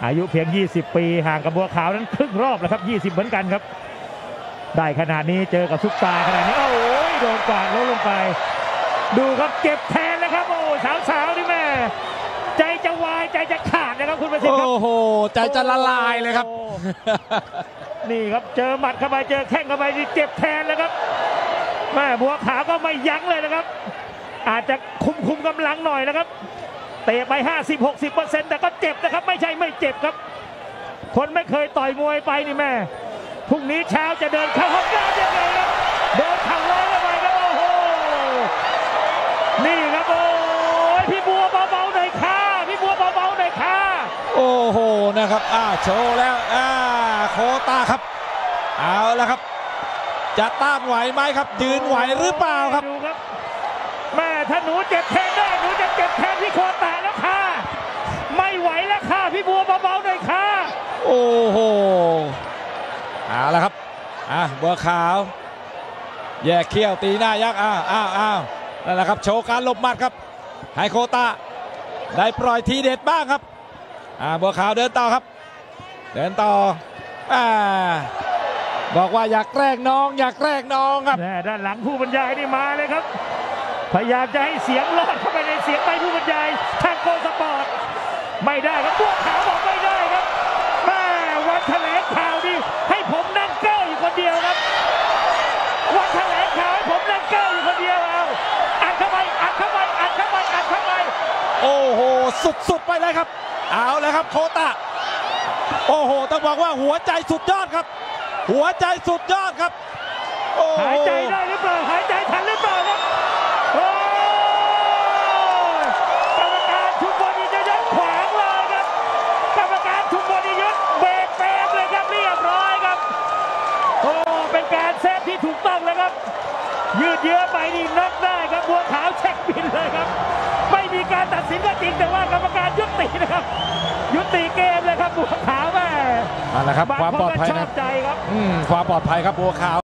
อายุเพียง20 ปีห่างกับบัวขาวนั้นครึ่งรอบแล้วครับ20เหมือนกันครับได้ขนาดนี้เจอกับซุปตาขนาดนี้โอ้ยโดนกวาดลงไปดูครับเจ็บแทนเลยครับโอ้สาวๆนี่แม่ใจจะวายใจจะขาดนะครับคุณประสิทธิ์ครับโอ้โหใจจะละลายเลยครับนี่ครับเจอหมัดเข้าไปเจอแข้งเข้าไปนี่เจ็บแทนเลยครับแม่บัวขาวก็ไม่ยั้งเลยนะครับอาจจะคุมกำลังหน่อยนะครับเตะไป 50-60% แต่ก็เจ็บนะครับไม่ใช่ไม่เจ็บครับคนไม่เคยต่อยมวยไปนี่แม่พรุ่งนี้เช้าจะเดินเข้าห้องน้ำยังไงครับเดินเข่าร้อยเข้าไปครับโอ้โหนี่ครับโอ้ยพี่บัวเบาๆหน่อยค่ะพี่บัวเบาๆหน่อยค่ะโอ้โหนะครับโชว์แล้วโคต้าครับเอาแล้วครับจะต้านไหวไหมครับยืนไหวหรือเปล่าครับดูครับแม่ถ้าหนูเจ็บแทนได้หนูจะเจ็บแทนพี่โคตาแล้วค่ะไม่ไหวแล้วค่ะพี่บัวเบาๆหน่อยค่ะโอ้โหเอาละครับบัวขาวแยกเขี้ยวตีหน้ายักษ์นั่นแหละครับโชว์การหลบหมัดครับให้โคต้าได้ปล่อยทีเด็ดบ้างครับบัวขาวเดินต่อครับเดินต่อบอกว่าอยากแกล้งน้องครับด้านหลังผู้บรรยายนี่มาเลยครับพยายามจะให้เสียงลอดเข้าไปในเสียงไปผู้บรรยายทางโกสปอร์ตไม่ได้ครับบัวขาวบอกไม่ได้ครับวันแถลงข่าวนี่ให้ผมนั่งเก้าอยู่คนเดียวครับวันแถลงข่าวให้ผมนั่งเก้าอยู่คนเดียวอัดเข้าไปโอ้โหสุดไปเลยครับเอาเลยครับโคต้าโอ้โหต้องบอกว่าหัวใจสุดยอดครับหัวใจสุดยอดครับหายใจได้หรือเปล่าหายใจทันหรือเปล่าครับกรรมการทุกคนจะยัดขวางเลยครับกรรมการทุกคนยัดเบรกแปมเลยครับเรียบร้อยครับเป็นการเซฟที่ถูกต้องเลยครับยืดเยื้อไปนี่น็อกได้ครับบัวขาวเช็คบินเลยครับไม่มีการตัดสินก็จริงแต่ว่ากรรมการยุตินะครับยุติเกมเลยครับบัวขาวแม่นั่นแหละครับความปลอดภัยนะใจครับความปลอดภัยครับบัวขาว